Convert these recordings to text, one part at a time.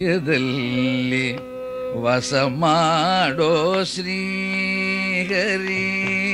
ಯದಲ್ಲಿ ವಾಸ ಮಾಡೋ ಶ್ರೀಹರಿ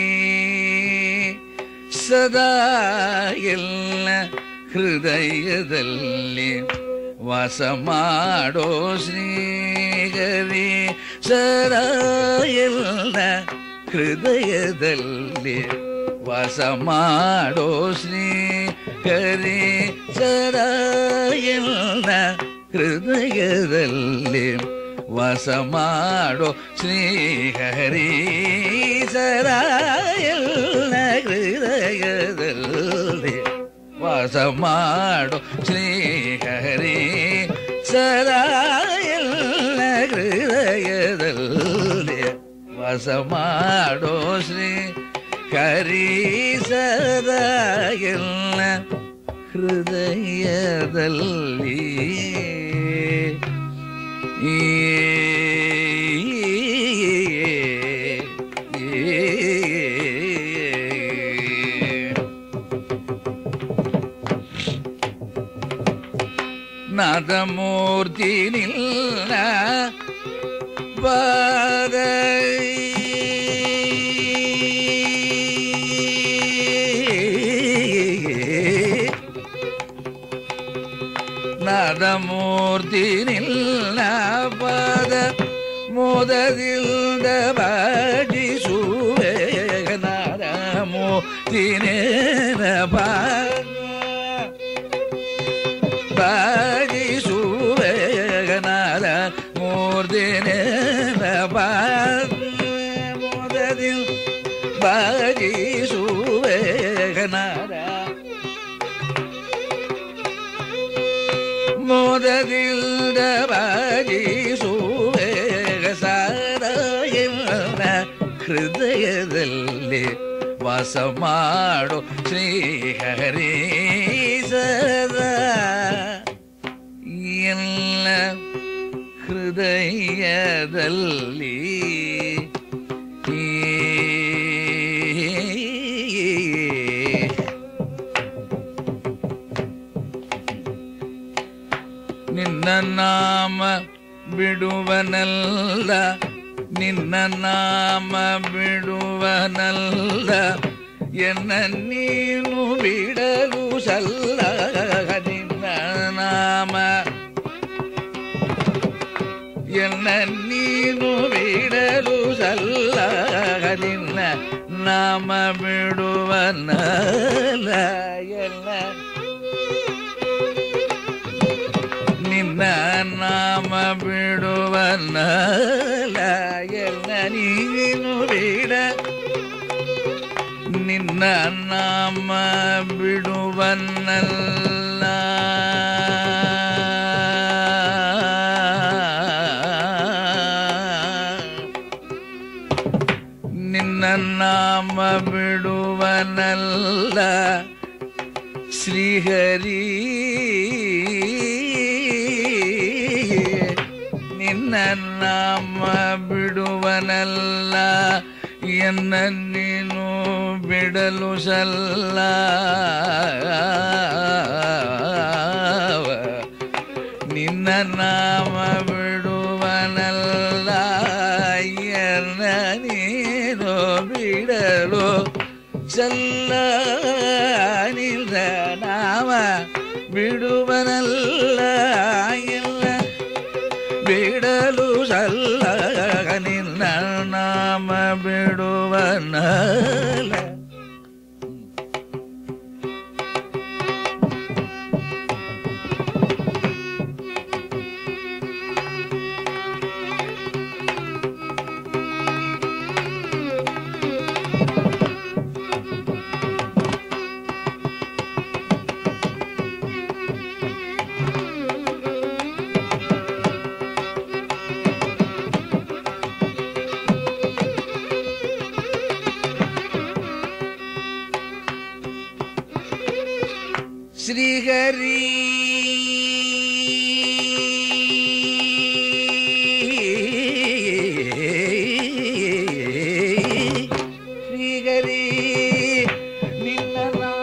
ಸದಾ ಎಲ್ಲ ಹೃದಯದಲ್ಲಿ ವಾಸ ಮಾಡೋ ಶ್ರೀಹರಿ ಸದಾ ಎಲ್ಲ ಹೃದಯದಲ್ಲಿ ವಾಸ ಮಾಡೋ ಶ್ರೀಹರಿ ಸದಾ ಎಲ್ಲ ಹೃದಯದಲ್ಲಿ ವಾಸ ಮಾಡೋ ಶ್ರೀಹರಿ ಸದಾ ಎಲ್ಲ ಹೃದಯದಲ್ಲಿ ವಾಸ ಮಾಡೋ ಶ್ರೀಹರಿ ಸದಾ ಎಲ್ಲ ಹೃದಯದಲ್ಲಿ ವಾಸ ಮಾಡೋ ಶ್ರೀ ಹರಿ ಸದಾ ಎಲ್ಲ ಹೃದಯದಲ್ಲಿ ನಾದಮೂರ್ತಿ ನಿಲ್ಲ ಪಾದ ನಾದಮೂರ್ತಿ ನಿಲ್ಲ ಪಾದ ಮೋದದಿಂದ ಬಾಜಿಸುವೆ ನಾದಮೂರ್ತಿ ನೇನ ಬಾಜಿಸುವೆ ನಾದಮೂರ್ತಿ ನೇನ ಮೋದದಿಂದ ಬಾಜಿಸುವೆ ನಾದ ಮೋದದಿಂದ ಬಾಜಿಸುವೆ ಸದಾ ಎಲ್ಲ ಹೃದಯದಲ್ಲಿ ವಾಸ ಮಾಡೋ ಶ್ರೀಹರಿ ಸದಾ ಎಲ್ಲ ಹೃದಯದಲ್ಲಿ ನಿನ್ನ ನಾಮ ಬಿಡುವನಲ್ಲ ನಿನ್ನ ನಾಮ ಬಿಡುವನಲ್ಲ ಎನ್ನ ನೀನು ಬಿಡಲು ಸಲ್ಲ ನಿನ್ನ ನಾಮ ಎನ್ನ ನೀನು ಬಿಡಲು ಸಲ್ಲ ನಿನ್ನ ನಾಮ ಬಿಡುವನಲ್ಲ ಎಲ್ಲ ನಿನ್ನ ನಾಮ ಬಿಡುವನಲ್ಲ ಎಲ್ಲ ನೀನು ಬಿಡ ನಿನ್ನ ನಾಮ ಬಿಡುವನಲ್ಲ ನಿನ್ನ ನಾಮ ಬಿಡುವನಲ್ಲ ಶ್ರೀಹರಿ ನಿನ್ನ ನಾಮ ಬಿಡುವನಲ್ಲ ಎನ್ನ ನೀನು ಬಿಡಲು ಸಲ್ಲ ನಿನ್ನ ನಾಮ ಬಿಡುವನಲ್ಲ ಎನ್ನ ನೀನು ಬಿಡಲು ಸಲ್ಲ ನಿನ್ನ ನಾಮ ಬಿಡುವನಲ್ಲ ಎಲ್ಲ ಬಿಡಲು ಸಲ್ಲ ನಿನ್ನ ನಾಮ ಬಿಡುವನಲ್ಲ ಶ್ರೀಹರಿ ಶ್ರೀಹರಿ ನಿನ್ನ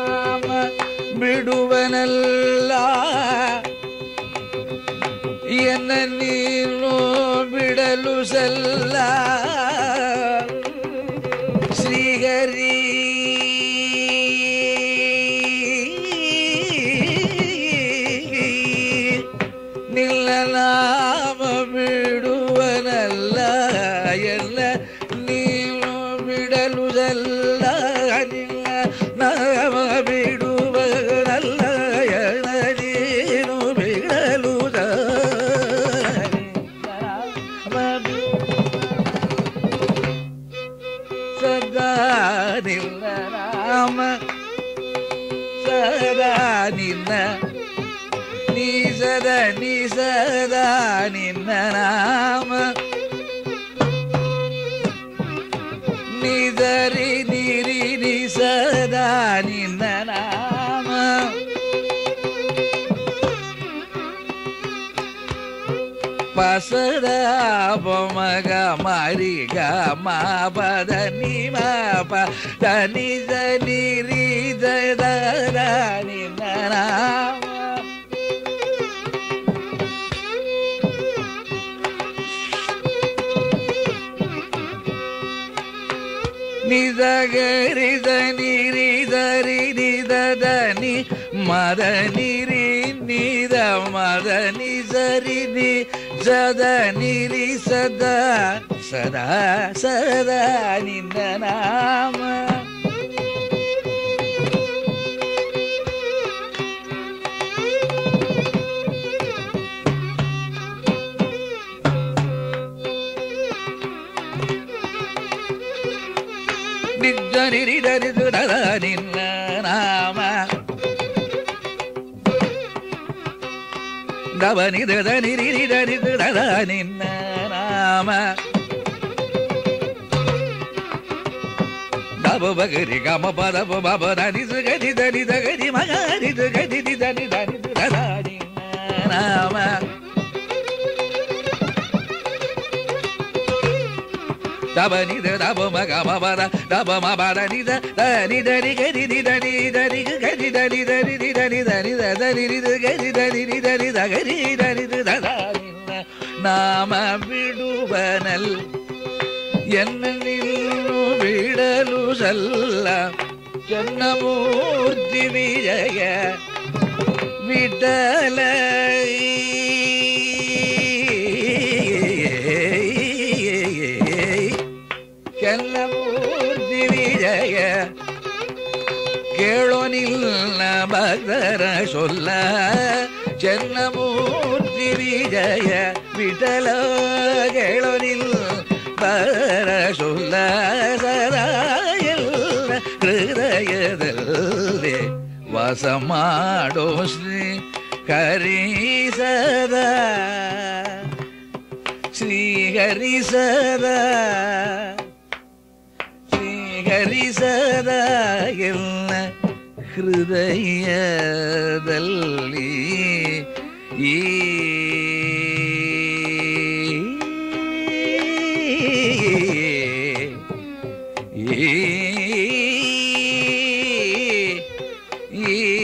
ನಾಮ ಬಿಡುವನಲ್ಲ ಎನ್ನ ನೀನು ಬಿಡಲು ಸಲ್ಲ ಶ್ರೀಹರಿ ನಿಲ್ಲ ನಾಮ ಬಿಡುವನಲ್ಲ ಎಲ್ಲ ನೀನು ಬಿಡಲು ಸಲ್ಲ ನಿಲ್ಲ ನಾಮ ಬಿಡುವನಲ್ಲ ಎಲ್ಲ ನೀನು ಬಿಡಲು ಸದಾ ನಿಲ್ಲ ನಾಮ ಸದಾ ನಿನ್ನ ನೀ ಸದಾ ನಿನ್ನ ನಾಮ ನಿದರಿ ನಿರಿ ನಿ ಸದಾ ನಿನ್ನ ನಾಮ ಪಸದ ಬೊಮಗ ಮರಿ ಗ ಮ ಪದ ನಿ ಮ ಪ ದ ನಿ ದ ನಿ ರಿ ದ ದ ದ ನಿನ್ನ ನಾಮ ನಿದ ಗರಿ ದ ನಿ ರಿ ದ ರಿ ನಿ ದ ದ ನಿ ಮದ ನಿ ರಿ ನಿ ದ ಮದ ನಿ ಸರಿ ನಿ ಸದ ನಿ ರಿ ಸದಾ ಸದಾ ಸದಾ ನಿನ್ನ ನಾಮ ನಿರಿ ದರಿದು ದದ ನಿನ್ನ ನಾಮ ದವ ನಿದ ನಿರಿ ದರಿದು ದದ ನಿನ್ನ ನಾಮ ದಬ ಬಗರಿ ಗಮ ಪದ ಬಬ ದನಿಸು ಗದಿ ದನಿ ದಗದಿ ಮಗರಿದು ಗದಿ ದನಿ ದನಿದು ದದ ನಿನ್ನ ನಾಮ ದಬ ನಿದ ದಬ ಮಗ ಮಬದ ದಬ ಮಬದ ನಿದ ದನಿ ದರಿ ಗರಿ ದನಿ ದರಿ ಗರಿ ದನಿ ದರಿ ದನಿ ದನಿ ದನಿ ಗರಿ ದನಿ ದನಿ ದಗರಿ ದನಿ ದದ ನಿನ್ನ ನಾಮ ಬಿಡುವನಲ್ ಎನ್ನ ನಿಲ್ಲು ಬಿಡಲು ಸಲ್ಲ ಚನ್ನಮೂರ್ತಿ ವಿಜಯ ವಿಠಲ ಚನ್ನಮೂರ್ತಿ ವಿಜಯ ಕೇಳೋ ನಿಲ್ಲ ಭಕ್ತರ ಸೊಲ್ಲ ಚನ್ನಮೂರ್ತಿ ವಿಜಯ ವಿಠಲ ಕೇಳೋ ನಿಲ್ಲ ಭಕ್ತರ ಸೊಲ್ಲ ಸದಾ ಎಲ್ಲ ಹೃದಯದಲ್ಲಿ ವಾಸ ಮಾಡೋ ಶ್ರೀ ಹರಿ ಸದಾ ಶ್ರೀ ಹರಿ ಸದಾ ಹರಿ ಸದಾ ಎಲ್ಲ ಹೃದಯದಲ್ಲಿ ಈ ಈ